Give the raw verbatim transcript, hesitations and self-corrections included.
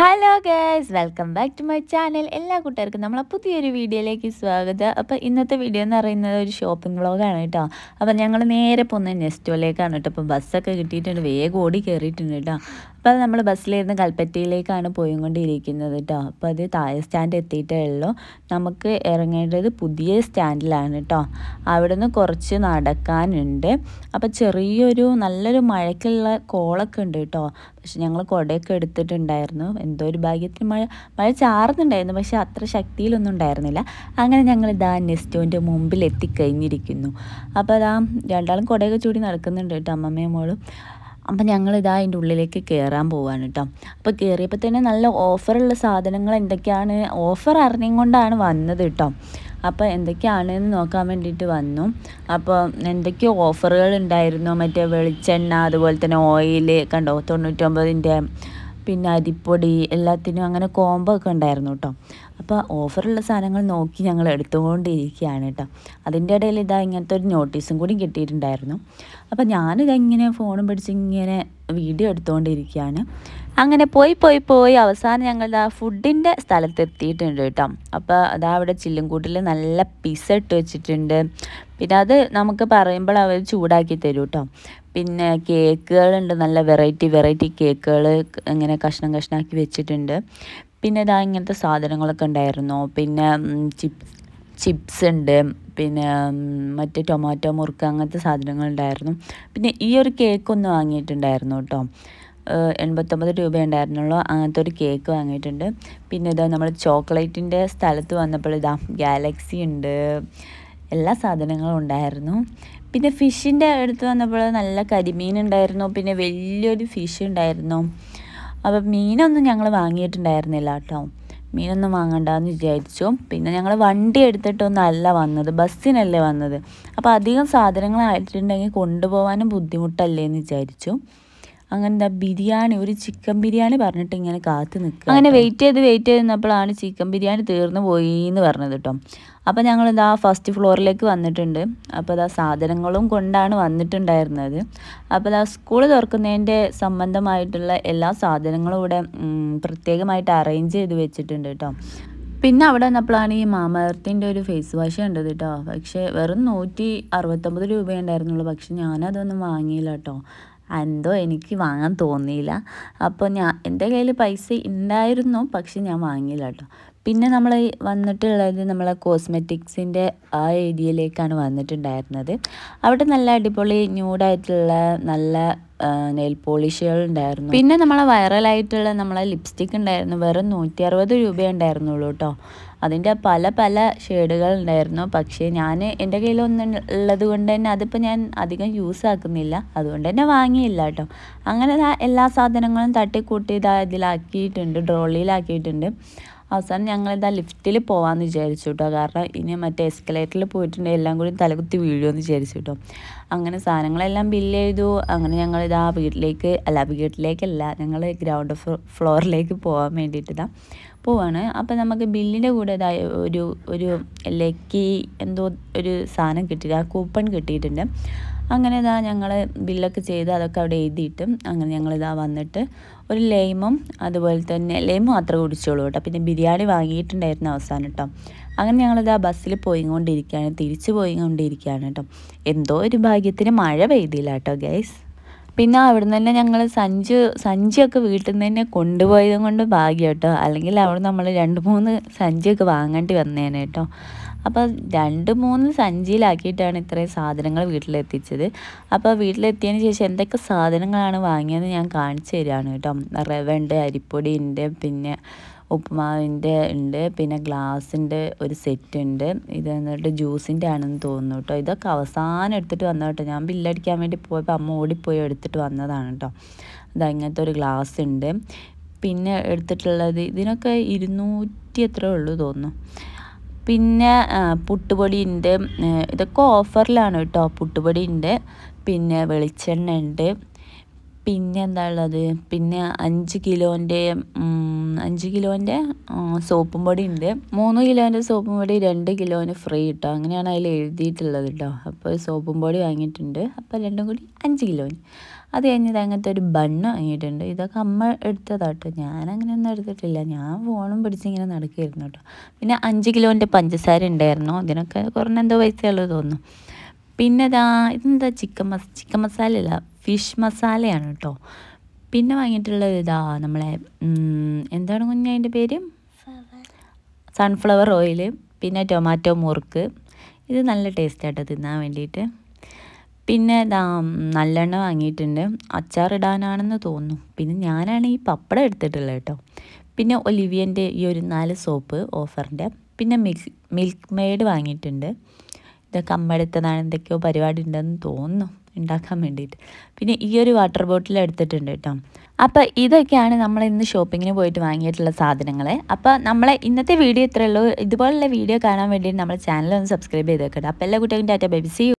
Hello guys, welcome back to my channel. എല്ലാ കൂട്ടുകാർക്കും നമ്മളെ പുതിയൊരു വീഡിയോയിലേക്ക് സ്വാഗതം. അപ്പോൾ ഇന്നത്തെ വീഡിയോ എന്ന് പറയുന്നത് ഒരു ഷോപ്പിംഗ് വ്ളോഗാണ് കേട്ടോ. അപ്പോൾ ഞങ്ങൾ നേരെ പോകുന്നത് നെസ്റ്റോയിലേക്കാണ് കേട്ടോ. അപ്പോൾ ബസ്സൊക്കെ കിട്ടിയിട്ടുണ്ട്, വേഗം ഓടി കയറിയിട്ടുണ്ട് കേട്ടോ. അപ്പോൾ അത് നമ്മൾ ബസ്സിലിരുന്ന് കൽപ്പറ്റയിലേക്കാണ് പോയിക്കൊണ്ടിരിക്കുന്നത് കേട്ടോ. അപ്പോൾ അത് താഴെ സ്റ്റാൻഡ് എത്തിയിട്ടേ ഉള്ളൂ. നമുക്ക് ഇറങ്ങേണ്ടത് പുതിയ സ്റ്റാൻഡിലാണ് കേട്ടോ. അവിടെ നിന്ന് കുറച്ച് നടക്കാനുണ്ട്. അപ്പോൾ ചെറിയൊരു നല്ലൊരു മഴയ്ക്കുള്ള കോളൊക്കെ ഉണ്ട് കേട്ടോ. പക്ഷെ ഞങ്ങൾ കുടയൊക്കെ എടുത്തിട്ടുണ്ടായിരുന്നു. എന്തോ ഒരു ഭാഗ്യത്തിന് മഴ മഴ ചാറുന്നുണ്ടായിരുന്നു, പക്ഷെ അത്ര ശക്തിയിലൊന്നും ഉണ്ടായിരുന്നില്ല. അങ്ങനെ ഞങ്ങൾ ഇതാ നെസ്റ്റോൻ്റെ മുമ്പിൽ എത്തിക്കഴിഞ്ഞിരിക്കുന്നു. അപ്പോൾ അതാ രണ്ടാളും കുടയൊക്കെ ചൂടി നടക്കുന്നുണ്ട് കേട്ടോ, അമ്മമ്മയും മോളും. അപ്പം ഞങ്ങളിതാ അതിൻ്റെ ഉള്ളിലേക്ക് കയറാൻ പോവാണ് കേട്ടോ. അപ്പോൾ കയറിയപ്പോൾ തന്നെ നല്ല ഓഫറുള്ള സാധനങ്ങൾ എന്തൊക്കെയാണ്, ഓഫർ അറിഞ്ഞും കൊണ്ടാണ് വന്നത് കേട്ടോ. അപ്പോൾ എന്തൊക്കെയാണെന്ന് നോക്കാൻ വേണ്ടിയിട്ട് വന്നു. അപ്പോൾ എന്തൊക്കെയോ ഓഫറുകൾ ഉണ്ടായിരുന്നു. മറ്റേ വെളിച്ചെണ്ണ, അതുപോലെ തന്നെ ഓയിൽ കണ്ടോ, തൊണ്ണൂറ്റൊമ്പതിൻ്റെ, പിന്നെ അരിപ്പൊടി, എല്ലാത്തിനും അങ്ങനെ കോംബോ ഒക്കെ ഉണ്ടായിരുന്നു കേട്ടോ. അപ്പോൾ ഓഫറുള്ള സാധനങ്ങൾ നോക്കി ഞങ്ങൾ എടുത്തുകൊണ്ടിരിക്കുകയാണ് കേട്ടോ. അതിൻ്റെ ഇടയിൽ ഇതാ ഇങ്ങനത്തെ ഒരു നോട്ടീസും കൂടി കിട്ടിയിട്ടുണ്ടായിരുന്നു. അപ്പോൾ ഞാനിതിങ്ങനെ ഫോണും പിടിച്ച് ഇങ്ങനെ വീഡിയോ എടുത്തുകൊണ്ടിരിക്കുകയാണ്. അങ്ങനെ പോയി പോയി പോയി അവസാനം ഞങ്ങൾ ആ ഫുഡിൻ്റെ സ്ഥലത്ത് എത്തിയിട്ടുണ്ട് കേട്ടോ. അപ്പോൾ അതാ അവിടെ ചില്ലുംകൂട്ടിൽ നല്ല പിസ്സ ഇട്ട് വെച്ചിട്ടുണ്ട്. പിന്നെ അത് നമുക്ക് പറയുമ്പോൾ അവർ ചൂടാക്കി തരും കേട്ടോ. പിന്നെ കേക്കുകളുണ്ട്, നല്ല വെറൈറ്റി വെറൈറ്റി കേക്കുകൾ ഇങ്ങനെ കഷ്ണം കഷ്ണമാക്കി വെച്ചിട്ടുണ്ട്. പിന്നെ ഇതാ ഇങ്ങനത്തെ സാധനങ്ങളൊക്കെ ഉണ്ടായിരുന്നു. പിന്നെ ചിപ്സ് ചിപ്സ് ഉണ്ട്, പിന്നെ മറ്റേ ടൊമാറ്റോ മുറുക്ക്, അങ്ങനത്തെ സാധനങ്ങളുണ്ടായിരുന്നു. പിന്നെ ഈ ഒരു കേക്ക് ഒന്ന് വാങ്ങിയിട്ടുണ്ടായിരുന്നു കേട്ടോ. എൺപത്തൊമ്പത് രൂപ ഉണ്ടായിരുന്നുള്ളൂ. അങ്ങനത്തെ ഒരു കേക്ക് വാങ്ങിയിട്ടുണ്ട്. പിന്നെ ഇതാ നമ്മൾ ചോക്ലേറ്റിൻ്റെ സ്ഥലത്ത് വന്നപ്പോൾ ഇതാ ഗാലക്സി ഉണ്ട്, എല്ലാ സാധനങ്ങളും ഉണ്ടായിരുന്നു. പിന്നെ ഫിഷിൻ്റെ അടുത്ത് വന്നപ്പോൾ നല്ല കരിമീൻ ഉണ്ടായിരുന്നു, പിന്നെ വലിയൊരു ഫിഷ് ഉണ്ടായിരുന്നു. അപ്പോൾ മീനൊന്നും ഞങ്ങൾ വാങ്ങിയിട്ടുണ്ടായിരുന്നില്ല കേട്ടോ, മീനൊന്നും വാങ്ങണ്ടെന്ന് വിചാരിച്ചു. പിന്നെ ഞങ്ങൾ വണ്ടി എടുത്തിട്ടൊന്നല്ല വന്നത്, ബസ്സിനല്ലേ വന്നത്. അപ്പോൾ അധികം സാധനങ്ങളായിട്ടുണ്ടെങ്കിൽ കൊണ്ടുപോകാനും ബുദ്ധിമുട്ടല്ലേ എന്ന് വിചാരിച്ചു. അങ്ങനെ എന്താ ബിരിയാണി, ഒരു ചിക്കൻ ബിരിയാണി പറഞ്ഞിട്ട് ഇങ്ങനെ കാത്തു നിൽക്കുക. അങ്ങനെ വെയിറ്റ് ചെയ്ത് വെയിറ്റ് ചെയ്ത് നിന്നപ്പോഴാണ് ചിക്കൻ ബിരിയാണി തീർന്നു പോയി എന്ന് പറഞ്ഞത് കേട്ടോ. അപ്പോൾ ഞങ്ങളിതാ ഫസ്റ്റ് ഫ്ലോറിലേക്ക് വന്നിട്ടുണ്ട്. അപ്പോൾ ഇതാ സാധനങ്ങളും കൊണ്ടാണ് വന്നിട്ടുണ്ടായിരുന്നത്. അപ്പോൾ ഇതാ സ്കൂൾ തുറക്കുന്നതിൻ്റെ സംബന്ധമായിട്ടുള്ള എല്ലാ സാധനങ്ങളും ഇവിടെ പ്രത്യേകമായിട്ട് അറേഞ്ച് ചെയ്ത് വെച്ചിട്ടുണ്ട് കേട്ടോ. പിന്നെ അവിടെ വന്നപ്പോഴാണ് ഈ മാമ-എർത്തിൻ്റെ ഒരു ഫേസ് വാഷ് കണ്ടത് കേട്ടോ. പക്ഷേ വെറും നൂറ്റി അറുപത്തൊമ്പത് രൂപയുണ്ടായിരുന്നുള്ളൂ. പക്ഷെ ഞാനതൊന്നും വാങ്ങിയില്ല കേട്ടോ, എന്തോ എനിക്ക് വാങ്ങാൻ തോന്നിയില്ല. അപ്പോൾ ഞാൻ എൻ്റെ കയ്യിൽ പൈസ ഉണ്ടായിരുന്നു, പക്ഷെ ഞാൻ വാങ്ങിയില്ല കേട്ടോ. പിന്നെ നമ്മൾ വന്നിട്ടുള്ളത് നമ്മളെ കോസ്മെറ്റിക്സിൻ്റെ ആ ഏരിയയിലേക്കാണ് വന്നിട്ടുണ്ടായിരുന്നത്. അവിടെ നല്ല അടിപൊളി ന്യൂഡായിട്ടുള്ള നല്ല നെയിൽ പോളിഷുകൾ ഉണ്ടായിരുന്നു. പിന്നെ നമ്മളെ വൈറലായിട്ടുള്ള നമ്മളെ ലിപ്സ്റ്റിക് ഉണ്ടായിരുന്നു. വെറും നൂറ്റി അറുപത് രൂപ ഉണ്ടായിരുന്നുള്ളൂ കേട്ടോ. അതിൻ്റെ പല പല ഷെയ്ഡുകൾ ഉണ്ടായിരുന്നു. പക്ഷേ ഞാൻ എൻ്റെ കയ്യിലൊന്നും ഉള്ളത് കൊണ്ട് തന്നെ അതിപ്പോൾ ഞാൻ അധികം യൂസ് ആക്കുന്നില്ല, അതുകൊണ്ട് തന്നെ വാങ്ങിയില്ല കേട്ടോ. അങ്ങനെ എല്ലാ സാധനങ്ങളും തട്ടിക്കൂട്ടി ഇതാ ഇതിലാക്കിയിട്ടുണ്ട്, ട്രോളിയിലാക്കിയിട്ടുണ്ട്. അവസാനം ഞങ്ങളിതാ ലിഫ്റ്റിൽ പോകാമെന്ന് വിചാരിച്ചു കേട്ടോ. കാരണം ഇനി മറ്റേ എസ്കലേറ്ററിൽ പോയിട്ടുണ്ട്, എല്ലാം കൂടി തലകുത്തി വീഴുമെന്ന് വിചാരിച്ചു കേട്ടോ. അങ്ങനെ സാധനങ്ങളെല്ലാം ബില്ല് ചെയ്തു. അങ്ങനെ ഞങ്ങളിതാ വീട്ടിലേക്ക് അല്ല വീട്ടിലേക്കല്ല ഞങ്ങൾ ഗ്രൗണ്ട് ഫ്ലോറിലേക്ക് പോകാൻ വേണ്ടിയിട്ടിതാ പോവാണ്. അപ്പോൾ നമുക്ക് ബില്ലിൻ്റെ കൂടെ ഇതാ ഒരു ഒരു ലക്കി എന്തോ ഒരു സാധനം കിട്ടിയിട്ട്, ആ കൂപ്പൺ കിട്ടിയിട്ടുണ്ട്. അങ്ങനെ ഇതാ ഞങ്ങൾ ബില്ലൊക്കെ ചെയ്ത് അതൊക്കെ അവിടെ എഴുതിയിട്ടും അങ്ങനെ ഞങ്ങളിതാ വന്നിട്ട് ഒരു ലൈമും അതുപോലെ തന്നെ ലൈമും മാത്രമേ കുടിച്ചോളൂ കേട്ടോ. പിന്നെ ബിരിയാണി വാങ്ങിയിട്ടുണ്ടായിരുന്നു അവസാനം കേട്ടോ. അങ്ങനെ ഞങ്ങളിതാ ബസ്സിൽ പോയിക്കൊണ്ടിരിക്കുകയാണ്, തിരിച്ചു പോയിക്കൊണ്ടിരിക്കുകയാണ് കേട്ടോ. എന്തോ ഒരു ഭാഗ്യത്തിന് മഴ പെയ്തില്ല കേട്ടോ ഗൈസ്. പിന്നെ അവിടെ നിന്ന് തന്നെ ഞങ്ങൾ സഞ്ചി സഞ്ചിയൊക്കെ വീട്ടിൽ നിന്ന് തന്നെ കൊണ്ടുപോയതും കൊണ്ട് ഭാഗ്യം കേട്ടോ, അല്ലെങ്കിൽ അവിടെ നമ്മൾ രണ്ട് മൂന്ന് സഞ്ചിയൊക്കെ വാങ്ങേണ്ടി വന്നേനെ കേട്ടോ. അപ്പോൾ രണ്ട് മൂന്ന് സഞ്ചിയിലാക്കിയിട്ടാണ് ഇത്രയും സാധനങ്ങൾ വീട്ടിലെത്തിച്ചത്. അപ്പോൾ വീട്ടിലെത്തിയതിന് ശേഷം എന്തൊക്കെ സാധനങ്ങളാണ് വാങ്ങിയതെന്ന് ഞാൻ കാണിച്ചു തരികയാണ് കേട്ടോ. റവ ഉണ്ട്, അരിപ്പൊടി ഉണ്ട്, പിന്നെ ഉപ്പുമാവിൻ്റെ ഉണ്ട്, പിന്നെ ഗ്ലാസിൻ്റെ ഒരു സെറ്റ് ഉണ്ട്. ഇത് എന്നിട്ട് ജ്യൂസിൻ്റെ ആണെന്ന് തോന്നുന്നു കേട്ടോ. ഇതൊക്കെ അവസാനം എടുത്തിട്ട് വന്ന കേട്ടോ. ഞാൻ ബില്ലടിക്കാൻ വേണ്ടി പോയപ്പോൾ അമ്മ ഓടിപ്പോയി എടുത്തിട്ട് വന്നതാണ് കേട്ടോ. ഇതാ ഇങ്ങനത്തെ ഒരു ഗ്ലാസ് ഉണ്ട്. പിന്നെ എടുത്തിട്ടുള്ളത് ഇതിനൊക്കെ ഇരുന്നൂറ്റി എത്രയേ ഉള്ളൂ തോന്നുന്നു. പിന്നെ പുട്ടുപൊടി ഉണ്ട്, ഇതൊക്കെ ഓഫറിലാണ് കേട്ടോ. പുട്ടുപൊടി ഉണ്ട്, പിന്നെ വെളിച്ചെണ്ണ ഉണ്ട്, പിന്നെ എന്താ ഉള്ളത്, പിന്നെ അഞ്ച് കിലോൻ്റെ അഞ്ച് കിലോൻ്റെ സോപ്പും പൊടി ഉണ്ട്. മൂന്ന് കിലോൻ്റെ സോപ്പും പൊടി രണ്ട് കിലോന് ഫ്രീ കേട്ടോ, അങ്ങനെയാണ് അതിൽ എഴുതിയിട്ടുള്ളത് കേട്ടോ. അപ്പോൾ സോപ്പും പൊടി വാങ്ങിയിട്ടുണ്ട്. അപ്പോൾ രണ്ടും കൂടി അഞ്ച് കിലോന്. അത് കഴിഞ്ഞത് അങ്ങനത്തെ ഒരു ബണ്ണ് വാങ്ങിയിട്ടുണ്ട്. ഇതൊക്കെ അമ്മ എടുത്തതാട്ടോ, ഞാൻ അങ്ങനെയൊന്നും എടുത്തിട്ടില്ല. ഞാൻ ഫോണും പിടിച്ചിങ്ങനെ നടക്കുകയായിരുന്നു കേട്ടോ. പിന്നെ അഞ്ച് കിലോൻ്റെ പഞ്ചസാര ഉണ്ടായിരുന്നു, അതിനൊക്കെ കുറഞ്ഞ എന്തോ പൈസയുള്ളത് തോന്നുന്നു. പിന്നെ ഇതാ ഇതെന്താ ചിക്കൻ മസ ചിക്കൻ മസാല അല്ല, ഫിഷ് മസാലയാണ് കേട്ടോ. പിന്നെ വാങ്ങിയിട്ടുള്ളത് ഇതാ നമ്മളെ എന്താണ് കുഞ്ഞ് അതിൻ്റെ പേര്, സൺഫ്ലവർ ഓയിൽ. പിന്നെ ടൊമാറ്റോ മുറുക്ക്, ഇത് നല്ല ടേസ്റ്റാട്ടോ തിന്നാൻ വേണ്ടിയിട്ട്. പിന്നെ ഇതാ നല്ലെണ്ണ വാങ്ങിയിട്ടുണ്ട്, അച്ചാറിടാനാണെന്ന് തോന്നുന്നു. പിന്നെ ഞാനാണ് ഈ പപ്പടം എടുത്തിട്ടുള്ളത് കേട്ടോ. പിന്നെ ഒലിവിയൻ്റെ ഈ ഒരു നാല് സോപ്പ് ഓഫറിൻ്റെ. പിന്നെ മിൽക്ക് മിൽക്ക് മെയ്ഡ് വാങ്ങിയിട്ടുണ്ട്. ഇതൊക്കെ അമ്മ എടുത്തതാണ്, എന്തൊക്കെയോ പരിപാടി ഉണ്ടെന്ന് തോന്നുന്നു ഉണ്ടാക്കാൻ വേണ്ടിയിട്ട്. പിന്നെ ഈ ഒരു വാട്ടർ ബോട്ടിൽ എടുത്തിട്ടുണ്ട് കേട്ടോ. അപ്പോൾ ഇതൊക്കെയാണ് നമ്മൾ ഇന്ന് ഷോപ്പിങ്ങിന് പോയിട്ട് വാങ്ങിയിട്ടുള്ള സാധനങ്ങൾ. അപ്പോൾ നമ്മളെ ഇന്നത്തെ വീഡിയോ ഇത്രയേ ഉള്ളൂ. ഇതുപോലുള്ള വീഡിയോ കാണാൻ വേണ്ടിയിട്ട് നമ്മുടെ ചാനൽ ഒന്ന് സബ്സ്ക്രൈബ് ചെയ്ത് വെക്കട്ടെ. അപ്പോൾ എല്ലാ കുട്ടികളും tata bye bye, see U.